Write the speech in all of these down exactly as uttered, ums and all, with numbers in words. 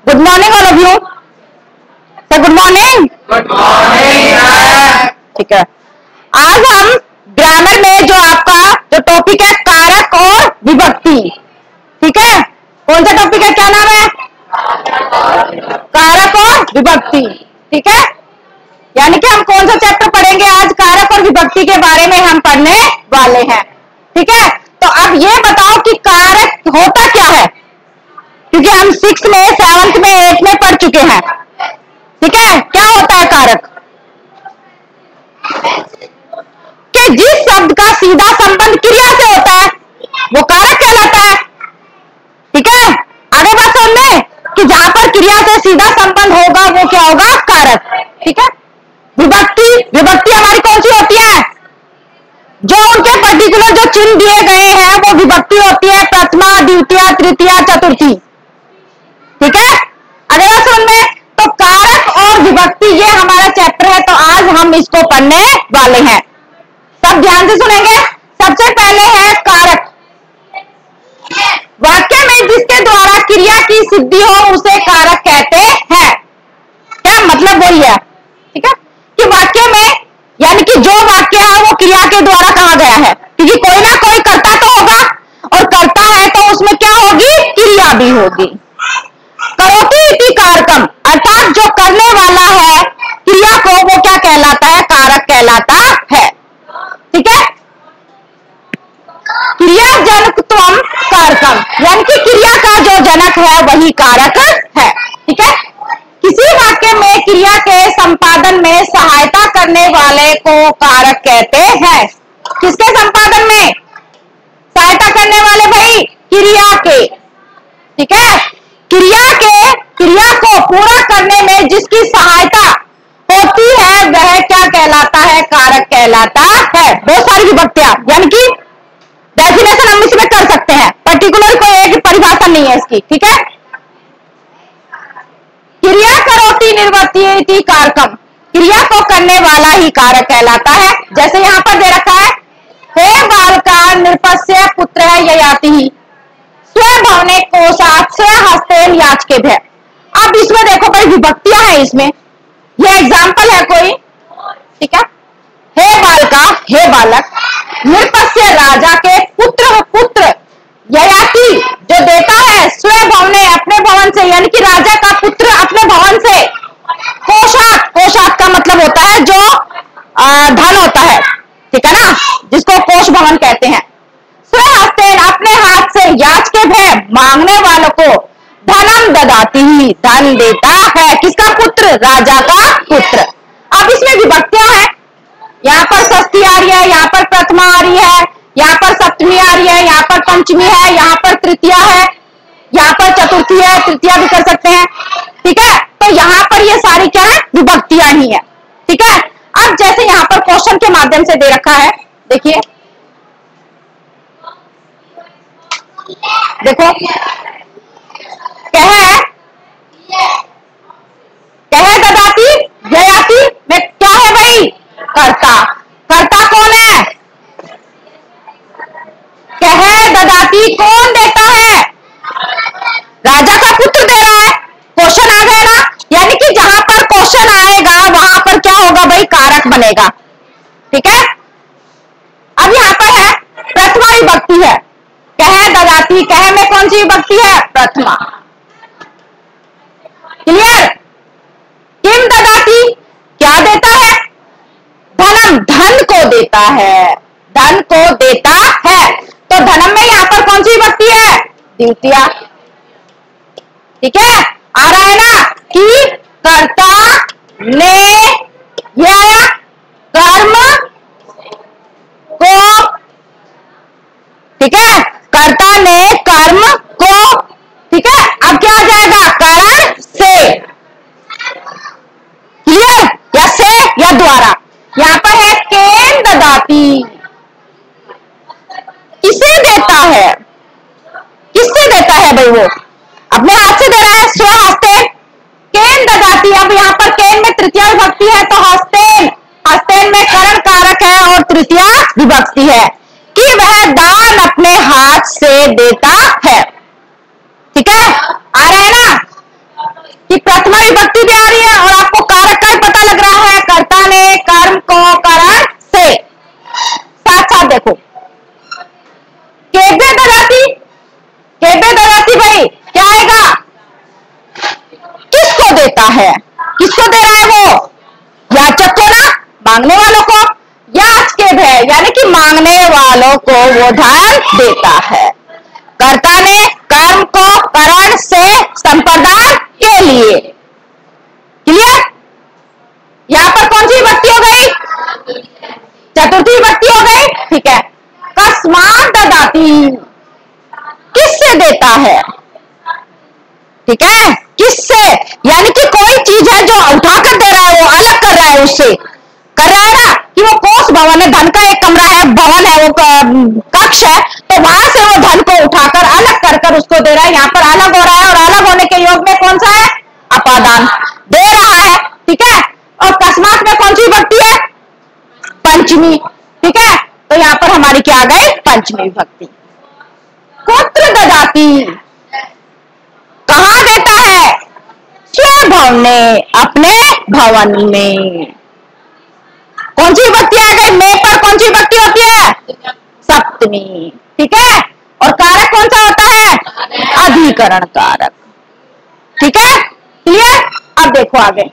Good morning all of you. Good morning. Good morning. ठीक है, आज हम ग्रामर में जो आपका जो टॉपिक है कारक और विभक्ति, ठीक है, कौन सा टॉपिक है, क्या नाम है? कारक और विभक्ति। ठीक है, यानी कि हम कौन सा चैप्टर पढ़ेंगे आज? कारक और विभक्ति के बारे में हम पढ़ने वाले हैं। ठीक है, तो अब ये बताओ कि कारक होता क्या है, क्योंकि हम सिक्स में, सेवंथ में, एट में पढ़ चुके हैं। ठीक है, क्या होता है कारक? कि जिस शब्द का सीधा संबंध क्रिया से होता है वो कारक कहलाता है। ठीक है, आगे बात सुन ले कि जहां पर क्रिया से सीधा संबंध होगा वो क्या होगा? कारक। ठीक है, विभक्ति, विभक्ति हमारी कौन सी होती है? जो उनके पर्टिकुलर जो चिन्ह दिए गए हैं वो विभक्ति होती है, प्रथमा, द्वितीय, तृतीय, चतुर्थी। ठीक है, अगला सुन में, तो कारक और विभक्ति ये हमारा चैप्टर है, तो आज हम इसको पढ़ने वाले हैं। सब ध्यान से सुनेंगे। सबसे पहले है कारक। वाक्य में जिसके द्वारा क्रिया की सिद्धि हो उसे कारक कहते हैं। क्या मतलब वही है? ठीक है, कि वाक्य में, यानी कि जो वाक्य है वो क्रिया के द्वारा कहा गया है, क्योंकि कोई ना कोई करता तो होगा, और करता है तो उसमें क्या होगी? क्रिया भी होगी। करोति इति कारकम, अर्थात जो करने वाला है क्रिया को वो क्या कहलाता है? कारक कहलाता है। ठीक है, क्रिया जनकत्वम कारकम, यानी कि क्रिया का जो जनक है वही कारक है। ठीक है, किसी वाक्य में क्रिया के संपादन में सहायता करने वाले को कारक कहते हैं। किसके संपादन में सहायता करने वाले? भाई क्रिया के। ठीक है, क्रिया के क्रिया को पूरा करने में जिसकी सहायता होती है वह क्या कहलाता है? कारक कहलाता है। बहुत सारी विभक्तियां, यानी कि डेफिनेशन हम इसमें कर सकते हैं, पर्टिकुलर कोई एक परिभाषा नहीं है इसकी। ठीक है, क्रिया करोति निर्वर्ति कारकम, क्रिया को करने वाला ही कारक कहलाता है। जैसे यहां पर दे रखा है, हे बालका नृपस्य पुत्र ययाति ही स्वभवने कोशात स्वहस्तेन याचके भय। अब इसमें देखो भाई विभक्तियां हैं इसमें, ये एग्जाम्पल है कोई। ठीक है, हे बालका, हे बालक, नृपस्य राजा के पुत्र, पुत्र ययाति जो देता है, स्वभवने अपने भवन से, यानी कि राजा का पुत्र अपने भवन से, कोशात, कोशात का मतलब होता है जो आ, धन होता है। ठीक है ना, जिसको कोष भवन कहते हैं। स्वहस्तेन अपने हाथ से, याचके भय मांगने वालों को, धनम ददाती ही धन देता है। किसका पुत्र? राजा का पुत्र। अब इसमें विभक्तियां हैं, यहाँ पर षष्ठी आ रही है, यहाँ पर प्रथमा आ रही है, यहाँ पर सप्तमी आ रही है, यहाँ पर पंचमी है, यहाँ पर तृतीया है, यहाँ पर चतुर्थी है, तृतीया भी कर सकते हैं। ठीक है, तो यहाँ पर ये सारी क्या है? विभक्तियां ही है। ठीक है, अब जैसे यहाँ पर क्वेश्चन के माध्यम से दे रखा है, देखिए, देखो, कहे कहे ददाती ययाति में क्या है भाई? कर्ता। कर्ता कौन है? कहे ददाती कौन देता है? राजा का पुत्र दे रहा है। क्वेश्चन आ गया ना, यानी कि जहां पर क्वेश्चन आएगा वहां पर क्या होगा भाई? कारक बनेगा। ठीक है, अब यहां पर है प्रथमा विभक्ति है, कहे ददाती, कहे में कौन सी विभक्ति है? प्रथमा। क्लियर? किम ददाती, क्या देता है? धनम, धन को देता है, धन को देता है। तो धनम में यहां पर कौन सी विभक्ति है? द्वितीय। ठीक है, आ रहा है ना कि कर्ता ने यह कर्म को, ठीक है, कर्ता ने कर्म को, ठीक है, अब क्या आ जाएगा? कारण से। क्लियर? या से या द्वारा। यहां पर है केन ददाती, किसे देता है? किससे देता है भाई? वो अपने हाथ से दे रहा है, स्वहस्तेन। केन ददाती, अब यहां पर केन में तृतीय विभक्ति है तो हस्तेन, हस्तेन में करण कारक है और तृतीय विभक्ति है कि वह दान अपने हाथ से देता है। ठीक है, आ रहा है ना? प्रथमा विभक्ति भी आ रही है और आपको कारक का पता लग रहा है, कर्ता ने कर्म को करण से। साथ साथ देखो केभ्य ददाति, केभ्य ददाति भाई क्या आएगा, किसको देता है, किसको दे रहा है वो, याचक को ना, मांगने वालों को। याच के भय यानी कि मांगने वालों को वो धन देता है। कर्ता ने कर्म को करण से संप्रदान के लिए। क्लियर? यहां पर कौन सी विभक्ति हो गई, चतुर्थी विभक्ति हो गई। ठीक है, कस्मात् ददाति, किससे देता है, ठीक है, किससे, यानी कि कोई चीज है जो उठाकर दे रहा है, वो अलग कर रहा है, उससे कर रहा है ना, कि वो कोष भवन है, धन का एक कमरा है, भवन है, वो कक्ष है, तो वहां से वो धन को उठाकर अलग कर कर उसको दे रहा है। यहाँ पर अलग हो रहा है और अलग होने के योग में कौन सा है, अपादान दे रहा है। ठीक है, और कस्मात् में कौन सी विभक्ति है, पंचमी। ठीक है, तो यहाँ पर हमारी क्या आ गई, पंचमी विभक्ति। कुत्र ददाति, कहां देता है, स्वभवने, अपने भवन में। कौन सी विभक्ति आ गई, में पर कौन सी विभक्ति होती है, सप्तमी। ठीक है, और कारक कौन सा होता है, अधिकरण कारक। ठीक है, क्लियर? अब देखो आगे,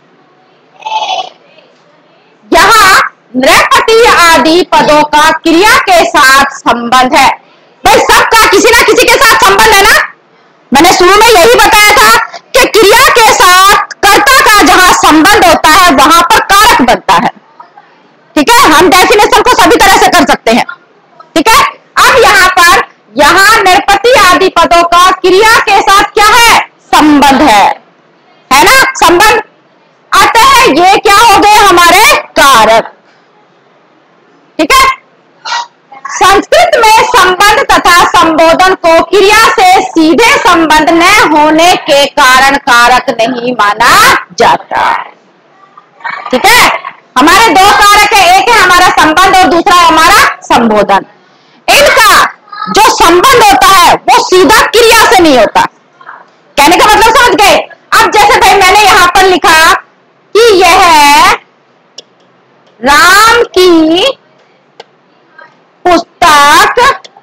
यहां नृपति आदि पदों का क्रिया के साथ संबंध है। भाई सबका किसी ना किसी के साथ संबंध है ना, मैंने शुरू में यही बताया था कि क्रिया के साथ कर्ता का जहां संबंध होता है वहां पर कारक बनता है। ठीक है, हम डेफिनेशन को सभी तरह से कर सकते हैं। ठीक है, अब यहाँ पर यहाँ नृपति आदि पदों का क्रिया के साथ क्या है, संबंध है, है ना, संबंध। अतः ये क्या हो गए हमारे कारक। ठीक है, संस्कृत में संबंध तथा संबोधन को क्रिया से सीधे संबंध न होने के कारण कारक नहीं माना जाता। ठीक है, हमारे दो कारक है, एक है हमारा संबंध और दूसरा है हमारा संबोधन। इनका जो संबंध होता है वो सीधा क्रिया से नहीं होता। कहने का मतलब समझ गए? अब जैसे भाई मैंने यहां पर लिखा कि यह राम की पुस्तक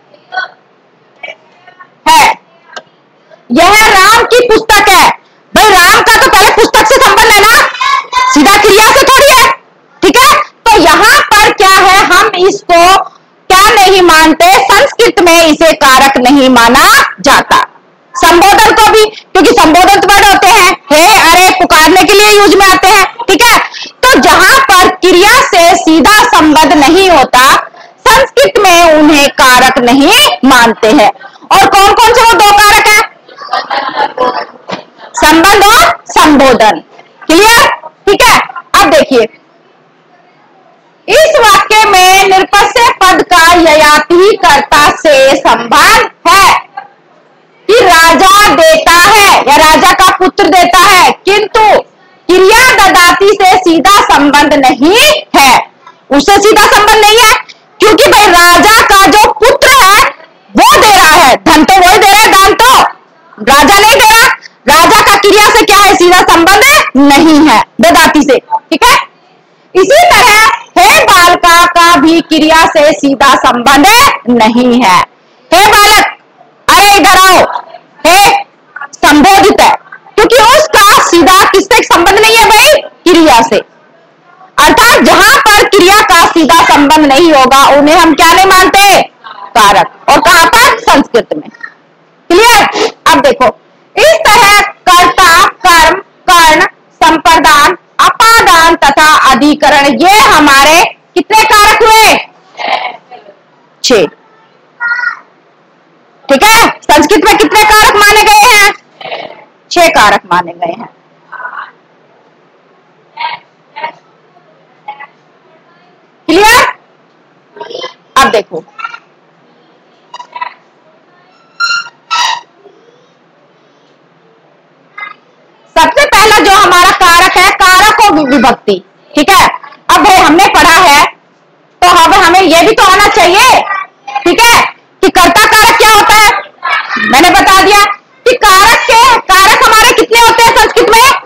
है, यह राम की पुस्तक है। भाई राम का तो पहले पुस्तक से संबंध है ना, सीधा क्रिया से थोड़ी है। ठीक है, तो यहां पर क्या है, हम इसको क्या नहीं मानते, संस्कृत में इसे कारक नहीं माना जाता। संबोधन को भी, क्योंकि संबोधन वर्ड होते हैं हे अरे पुकारने के लिए यूज में आते हैं। ठीक है, तो जहां पर क्रिया से सीधा संबंध नहीं होता संस्कृत में उन्हें कारक नहीं मानते हैं। और कौन कौन से वो दो कारक हैं, संबंध और संबोधन। क्लियर? ठीक है, अब देखिए इस वाक्य में निरपस्य पद का ययाति कर्ता से संबंध है कि राजा देता है या राजा का पुत्र देता है, किंतु क्रिया ददाति से सीधा संबंध नहीं है, उससे सीधा संबंध नहीं है, क्योंकि भाई राजा का जो पुत्र है वो दे रहा है, धन तो वही दे रहा है, दान तो राजा नहीं दे रहा। राजा का क्रिया से क्या है, सीधा संबंध नहीं है ददाति से। ठीक है, इसी तरह हे बालका का भी क्रिया से सीधा संबंध नहीं है। हे बालक, अरे इधर आओ, हे संबोधित है, क्योंकि उसका सीधा किससे संबंध नहीं है भाई, क्रिया से। अर्थात जहां पर क्रिया का सीधा संबंध नहीं होगा उन्हें हम क्या नहीं मानते, कारक। और कहां पर, संस्कृत में। क्लियर? अब देखो इस तरह कर्ता, कर्म, कर्ण, संप्रदान, अपादान तथा अधिकरण, ये हमारे कितने कारक हुए, छह। ठीक है, संस्कृत में कितने कारक माने गए हैं, छह कारक माने गए हैं। क्लियर? अब देखो सबसे पहला जो हमारा कारक है, कारकों विभक्ति। ठीक है, अब भाई हमने पढ़ा है तो अब हमें यह भी तो आना चाहिए। ठीक है, कि कर्ता कारक क्या होता है, मैंने बता दिया कि कारक के कारक हमारे कितने होते हैं संस्कृत में,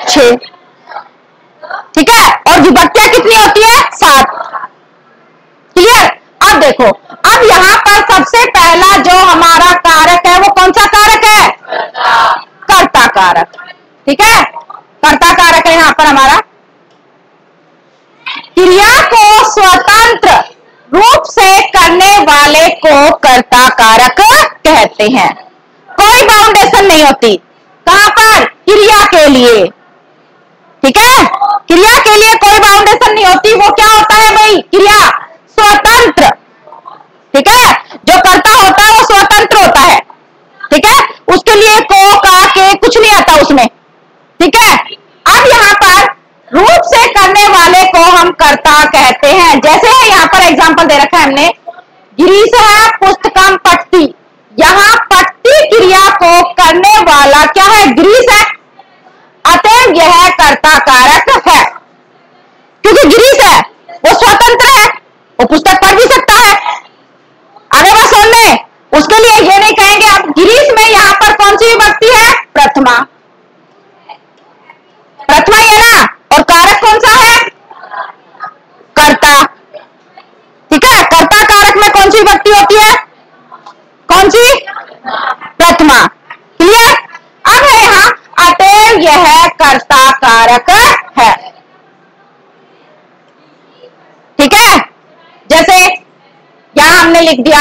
छह, ठीक है, और विभक्तियां कितनी होती है? सात। क्लियर? अब देखो, अब यहां पर सबसे पहला जो हमारा कारक है वो कौन सा कारक है? कर्ता कारक, ठीक है, कर्ता कारक है यहां पर हमारा। क्रिया को स्वतंत्र रूप से करने वाले को कर्ता कारक कहते हैं। कोई बाउंडेशन नहीं होती, कहां पर? क्रिया के लिए, ठीक है, क्रिया के लिए कोई बाउंडेशन नहीं होती। वो क्या होता है भाई? क्रिया स्वतंत्र, ठीक है, जो कर्ता होता है वो स्वतंत्र होता है, ठीक है, उसके लिए को का के कुछ नहीं आता उसमें, ठीक है। अब यहां पर रूप से करने वाले को हम कर्ता कहते हैं। जैसे यहां पर एग्जांपल दे रखा है हमने, गिरीश है पुस्तकम पठती, यहां पठती क्रिया को करने वाला क्या है? गिरीश है, अतः यह कर्ता कारक है। क्योंकि गिरीश है वो स्वतंत्र है, वो पुस्तक पढ़ भी सकता है। अरे बात सुन ले, उसके लिए ये नहीं कहेंगे। अब गिरीश में यहां पर कौन सी विभक्ति है? प्रथमा, प्रथमा ही है ना, और कारक कौन सा है? कर्ता, ठीक है, कर्ता कारक में कौन सी विभक्ति होती है? कौन सी? प्रथमा। क्लियर? अब है यहां अतः यह कर्ता कारक है, ठीक है। जैसे यहां हमने लिख दिया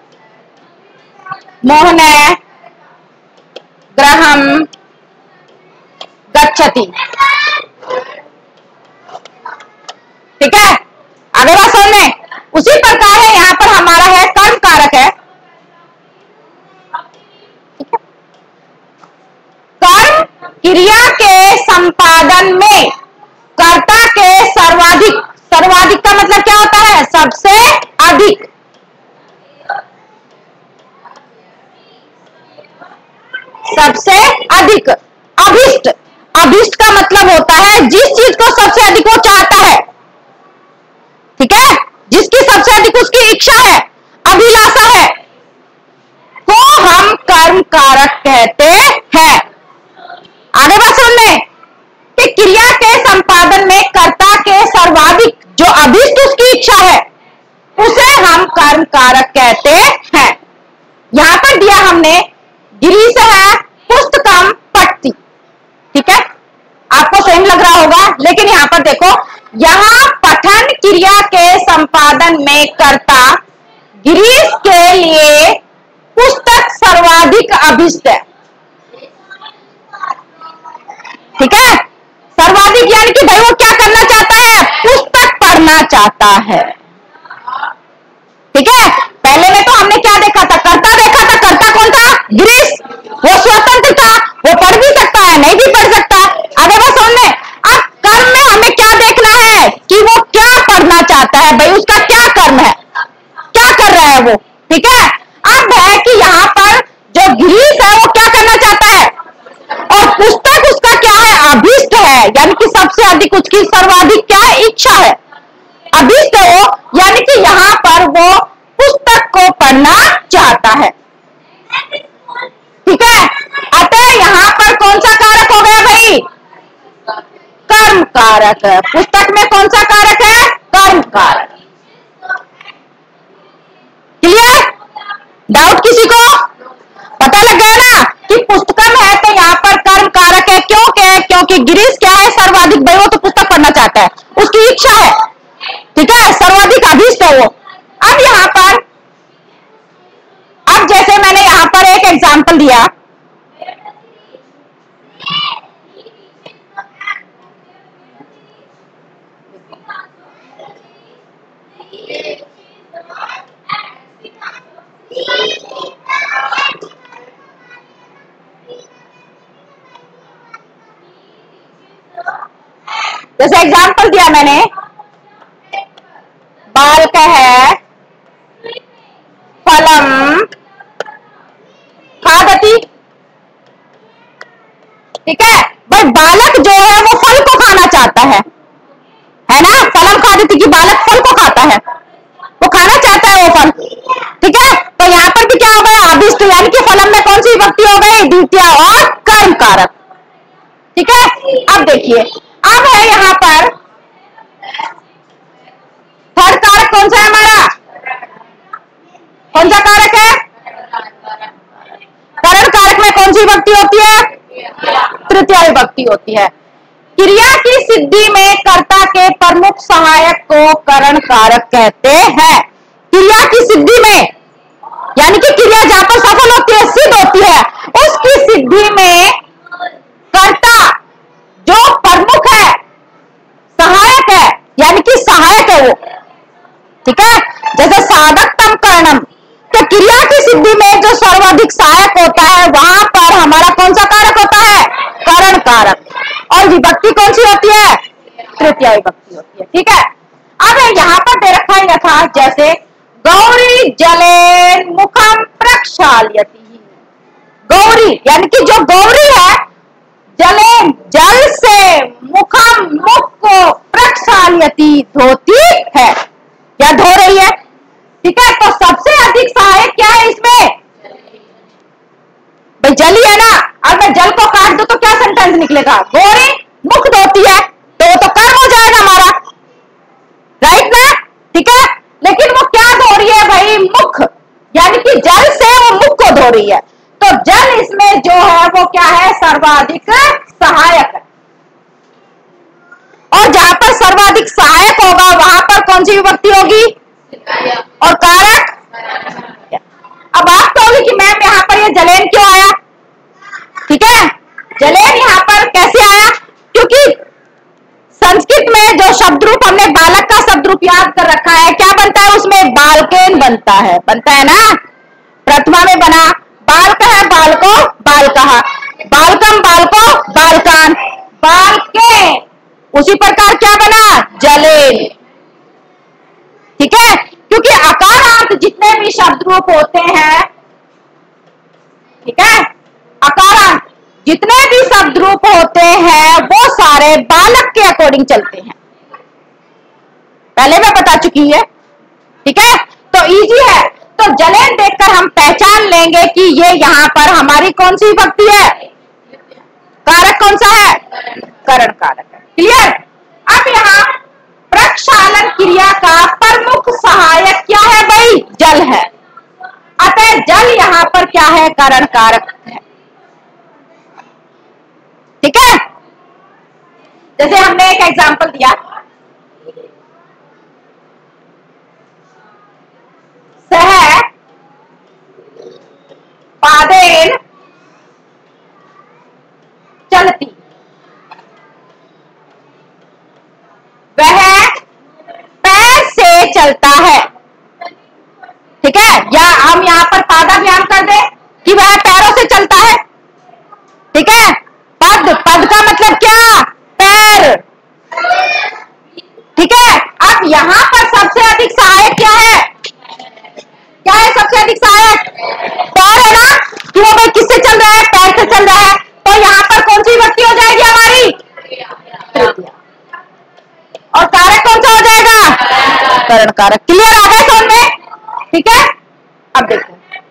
मोहन ग्रहम गच्छति, ठीक है, आगे बात सुन ले। उसी प्रकार है यहां पर हमारा है कर्म कारक है, कर्म क्रिया के संपादन में कर्ता के सर्वाधिक, सर्वाधिक का मतलब क्या होता है? सबसे अधिक, सबसे अधिक। अभिष्ट, अभिष्ट का मतलब होता है जिस चीज को सबसे अधिक वो चाहता है, ठीक है, जिसकी सबसे अधिक उसकी इच्छा है, अभिलाषा है, तो हम कर्म कारक कहते हैं। आगे बात सुन ले कि क्रिया के संपादन में कर्ता के सर्वाधिक जो अभिष्ट उसकी इच्छा है उसे हम कर्म कारक कहते हैं। यहां पर दिया हमने गिरीश है पुस्तकम पठती, ठीक है, आपको सेम लग रहा होगा, लेकिन यहां पर देखो, यहां पठन क्रिया के संपादन में कर्ता गिरीश के लिए पुस्तक सर्वाधिक अभिष्ट है, ठीक है, सर्वाधिक यानी कि भाई वो क्या करना चाहता है? पुस्तक पढ़ना चाहता है, ठीक है। पहले में तो हमने क्या देखा था? कर्ता देखा था। कर्ता कौन था? गिरीश, वो स्वतंत्र था, वो पढ़ भी सकता है, नहीं भी पढ़ सकता। आगे बात सुन ले। अब कर्म में हमें क्या देखना है कि वो क्या पढ़ना चाहता है, भाई उसका क्या कर्म है, क्या कर रहा है वो, ठीक है। अब है कि यहाँ पर जो गिरीश है वो क्या करना चाहता है, और पुस्तक उसका क्या है? अभिष्ट है, यानी कि सबसे अधिक उसकी सर्वाधिक क्या है? इच्छा है, अभिष्ट है वो, यानी कि यहाँ पर वो पुस्तक को पढ़ना चाहता है, ठीक है। अतः यहाँ पर कौन सा कारक हो गया भाई? कर्म कारक। पुस्तक में कौन सा कारक है? कर्म कारक। क्लियर? डाउट किसी को? पता लग गया ना कि पुस्तकम है तो यहाँ पर कर्म कारक है। क्यों क्या? क्योंकि गिरीश क्या है? सर्वाधिक, भाई वो तो पुस्तक पढ़ना चाहता है, उसकी इच्छा है, ठीक है, सर्वाधिक अभिष्ट है वो। अब यहाँ पर, अब जैसे मैंने यहाँ पर एक एग्जाम्पल दिया, जैसे एग्जाम्पल दिया मैंने, बालक है फलम खादति, ठीक है, भाई बालक जो है वो फल को खाना चाहता है, है ना, फलम खादति की बालक फल को खाता है, वो खाना चाहता है वो फल, ठीक है। तो यहाँ पर भी क्या हो गया? अभिष्ट, यानी कि फलम में कौन सी विभक्ति हो गई? द्वितीय और कर्म कारक, ठीक है। अब देखिए, अब है यहां पर थर्ड कारक कौन सा है हमारा? कौन सा कारक है? करण कारक में कौन सी विभक्ति होती है? तृतीया विभक्ति होती है। क्रिया की सिद्धि में कर्ता के प्रमुख सहायक को करण कारक कहते हैं। क्रिया की सिद्धि में, यानी कि क्रिया जहां पर सफल होती है, सिद्ध होती है, उसकी सिद्धि में कर्ता जो प्रमुख है, सहायक है, यानी कि सहायक है वो, ठीक है। जैसे साधकतम करणम, तो क्रिया की सिद्धि में जो सर्वाधिक सहायक होता है वहां पर हमारा कौन सा कारक होता है? करण कारक। और विभक्ति कौन सी होती है? तृतीया विभक्ति होती है, ठीक है। अब यहां पर दे रखा है यथा, जैसे गौरी जलेन मुखम प्रक्षाल्यति। गौरी यानी कि जो गौरी है, जलेन जल से, मुखम मुख को, प्रक्षाल्यति धोती है या धो रही है, ठीक है। तो सबसे अधिक सहायक क्या है इसमें? भाई जल ही है ना। अब मैं जल को काट दूं तो क्या सेंटेंस निकलेगा? गौरी मुख धोती है, तो वो तो कर्म हो जाएगा हमारा, राइट ना, ठीक है। लेकिन वो क्या धो रही है भाई? मुख, यानी कि जल से वो मुख को धो रही है। तो जल इसमें जो है वो क्या है? सर्वाधिक सहायक है। और जहां पर सर्वाधिक सहायक होगा वहां पर कौन सी विभक्ति होगी? और कारक। अब बात तो होगी कि मैम यहां पर ये जलेन क्यों आया, ठीक है। जलेन यहां पर कैसे आया? क्योंकि संस्कृत में जो शब्द रूप हमने बालक का शब्द रूप याद कर रखा है, क्या बनता है उसमें? बालकेन बनता है, बनता है ना। प्रथमा में बना बालक है, बालको बालकः, बालकम बालको बालकान, बालके। उसी प्रकार क्या बना? जलेन, ठीक है। क्योंकि अकारांत जितने भी शब्द रूप होते हैं, ठीक है, अकारांत जितने भी शब्द रूप होते हैं वो सारे बालक के अकॉर्डिंग चलते हैं, पहले मैं बता चुकी है, ठीक है। तो इजी है। तो जलेन देखकर हम पहचान लेंगे कि ये यहां पर हमारी कौन सी विभक्ति है? कारक कौन सा है? करण कारक है, क्लियर। अब यहां प्रक्षालन क्रिया का प्रमुख सहायक क्या है भाई? जल है। अतः जल यहां पर क्या है? करण कारक है, ठीक है। जैसे हमने एक एग्जांपल दिया, सह पादेन चलती, वह पैर से चलता है, ठीक है। या हम यहां पर पादाभ्याम कर दे कि वह पैरों से चलता है, ठीक है। पद, पद का मतलब क्या? पैर, ठीक है। अब यहां पर सबसे अधिक सहायक क्या है? क्या है सबसे अधिक सहायक? पैर है ना, कि वो भाई किससे चल रहा है? पैर से चल रहा है। तो यहां पर कौन सी विभक्ति हो जाएगी हमारी? तृतीया। और कारक कौन सा हो जाएगा? करण कारक। क्लियर आ गया समझ में, ठीक है। अब देखो,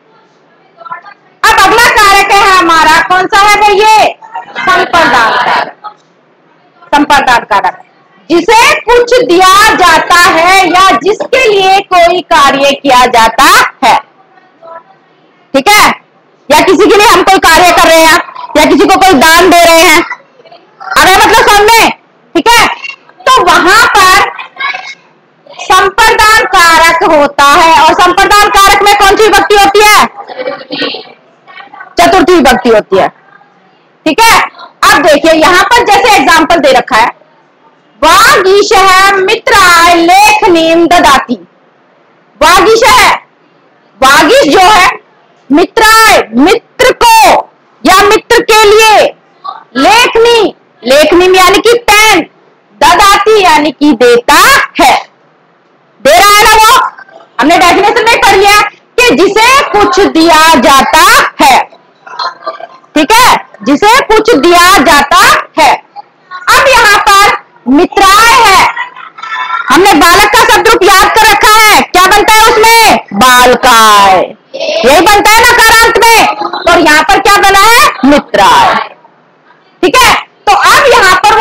अब अगला कारक है हमारा कौन सा है भाई? ये संप्रदान कारक। संप्रदान कारक जिसे कुछ दिया जाता है या जिसके लिए कोई कार्य किया जाता है, ठीक है। या किसी के लिए हम कोई कार्य कर रहे हैं या किसी को कोई दान दे रहे हैं, अगर मतलब समझ में, ठीक है। तो वहां पर संप्रदान कारक होता है। और संप्रदान कारक में कौन सी विभक्ति होती है? चतुर्थी विभक्ति होती है, ठीक है। अब देखिए यहां पर जैसे एग्जांपल दे रखा है, वागीशः मित्राय लेखनीम ददाति। वागीशः, वागीश जो है, मित्राय मित्र को या मित्र के लिए, लेखनी, लेखनी यानी कि पेन, ददाति यानी कि देता है, दे रहा है ना वो। हमने डेफिनेशन में पढ़ लिया कि जिसे कुछ दिया जाता है, ठीक है, जिसे कुछ दिया जाता है। अब यहां पर मित्राय है, हमने बालक का शब्द रूप याद कर रखा है, क्या बनता है उसमें? बालकाय, यही बनता है ना कारांत में। और यहां पर क्या बना है? मित्राय, ठीक है। तो अब यहां पर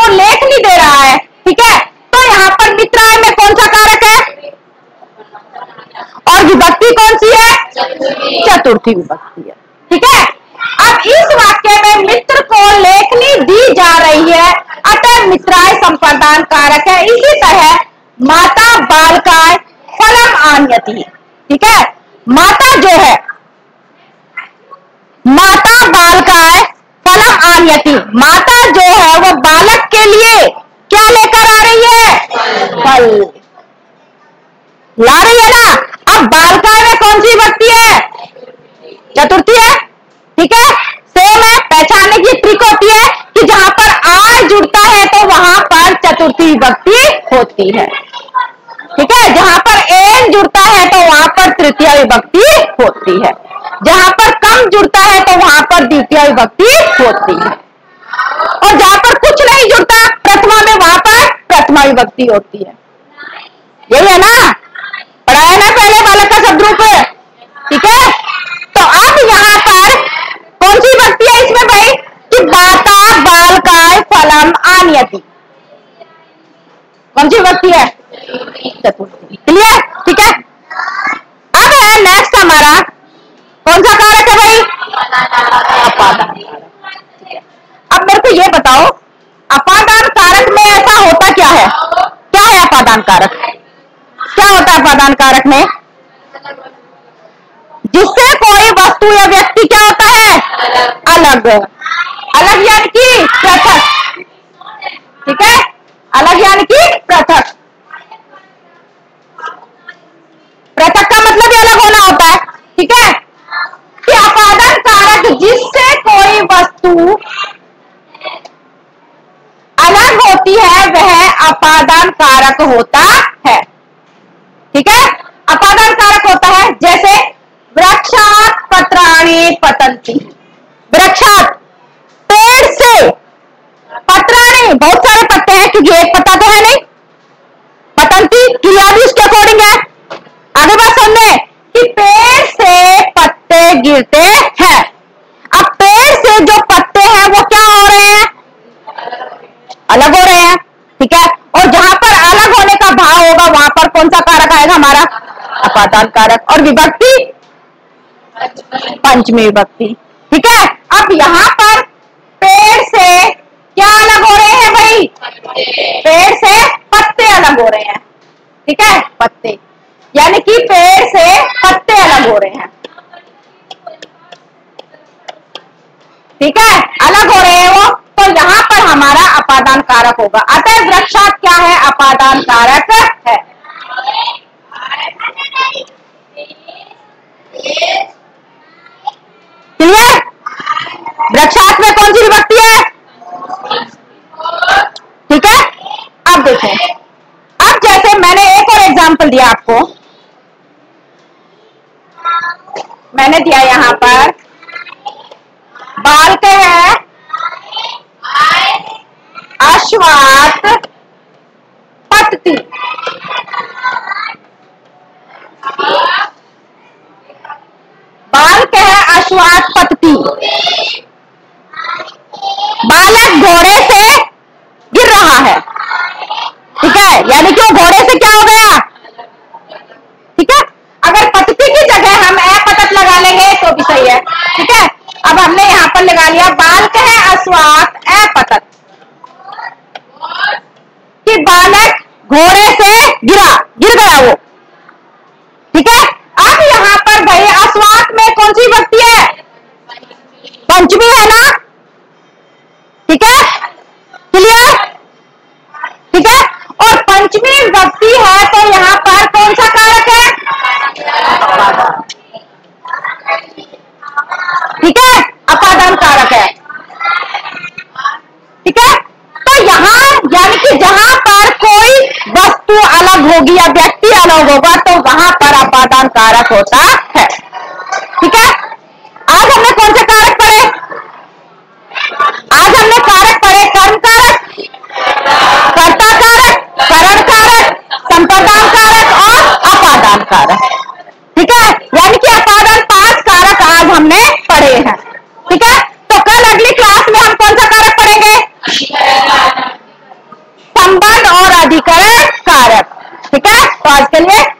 चतुर्थी विभक्ति है। ठीक है, अब इस वाक्य में मित्र को लेखनी दी जा रही है, अतः मित्राय संप्रदान कारक है। इसी तरह माता बालकाय फलम आनयति। ठीक है, माता जो है, माता बालकाय फलम आनयति, माता जो है वो बालक के लिए क्या लेकर आ रही है? फल ला रही है ना। अब बालकाय में कौन सी विभक्ति है? चतुर्थी है। ठीक है, सेम है, पहचानने की ट्रिक होती है कि जहां पर आय जुड़ता है तो वहां पर चतुर्थी विभक्ति होती है। ठीक है, जहां पर एन जुड़ता है तो वहां पर तृतीय विभक्ति होती है, जहां पर कम जुड़ता है तो वहां पर द्वितीय विभक्ति होती है, और जहां पर कुछ नहीं जुड़ता प्रथमा में वहां पर प्रथमा विभक्ति होती है। यही है ना, पढ़ाया ना पहले बालक का शब्द रूप। ठीक है, तो अब यहां पर कौन सी विभक्ति है इसमें भाई? कि माता बालकाय फलम आनयति। कौन सी विभक्ति है? चतुर्थी। क्लियर? ठीक है, अब है नेक्स्ट हमारा कौन सा कारक है भाई? अपादान कारक। अब मेरे को ये बताओ, अपादान कारक में ऐसा होता क्या है? क्या है अपादान कारक? क्या होता है अपादान कारक में? जिससे कोई वस्तु या व्यक्ति क्या होता है? अलग। अलग यानी कि पृथक। ठीक है, अलग यानी कि पृथक। पृथक का मतलब ही अलग होना होता है। ठीक है, कि अपादान कारक जिससे कोई वस्तु अलग होती है वह अपादान कारक होता है। ठीक है, अपादान कारक होता है जैसे वृक्षात् पत्राणि पतन्ति। वृक्षात् पेड़ से, पत्राणि बहुत सारे पत्ते हैं क्योंकि एक पत्ता तो है नहीं, पतन्ति क्रिया भी उसके अकॉर्डिंग है। आगे बात सुनने कि पेड़ से पत्ते गिरते हैं। अब पेड़ से जो पत्ते हैं वो क्या हो रहे हैं? अलग हो रहे हैं। ठीक है, और जहां पर अलग होने का भाव होगा वहां पर कौन सा कारक आएगा हमारा? अपादान कारक। और विभक्ति पंचमी विभक्ति। ठीक है, अब यहां पर पेड़ से क्या अलग हो रहे हैं भाई? पेड़ से पत्ते अलग हो रहे हैं। ठीक है, पत्ते यानी कि पेड़ से पत्ते अलग हो रहे हैं। ठीक है, अलग हो रहे हैं वो, तो यहां पर हमारा अपादान कारक होगा। अतः वृक्षात् क्या है? अपादान कारक है। क्लियर? वृक्षात् में कौन सी विभक्ति है? ठीक है, अब देखो, अब जैसे मैंने एक और एग्जांपल दिया आपको, मैंने दिया यहां पर बालक है अश्वात् पतति। बालक है अश्वात् पतति। बालक घोड़े से गिर रहा है। ठीक है, यानी कि वो घोड़े से क्या हो गया? ठीक है, अगर पतति की जगह हम अपतत लगा लेंगे तो भी सही है। ठीक है, अब हमने यहां पर लगा लिया बालक है अश्वात् अपतत, कि बालक घोड़े से गिरा, गिर गया वो। ठीक है, अब यहां पर भाई अश्वात् में कौन सी विभक्ति है? पंचमी है ना। ठीक है, क्लियर? ठीक है, और पंचमी विभक्ति है तो यहां पर कौन सा कारक है? ठीक है, अपादान कारक है। ठीक है, तो यहां यानी कि जहां पर कोई वस्तु अलग होगी या व्यक्ति अलग होगा तो वहां पर अपादान कारक होता है। ठीक है, आज हमने कौन से कारक पढ़े? आज हमने कारक पढ़े कर्म कारक, कर्ता कारक, करण कारक, संप्रदान कारक और अपादान कारक। ठीक है, यानी कि अपादान पांच कारक आज हमने पढ़े हैं। ठीक है, तो कल अगली क्लास में हम कौन सा कारक पढ़ेंगे? संबंध और अधिकरण कारक। ठीक है, तो आज के लिए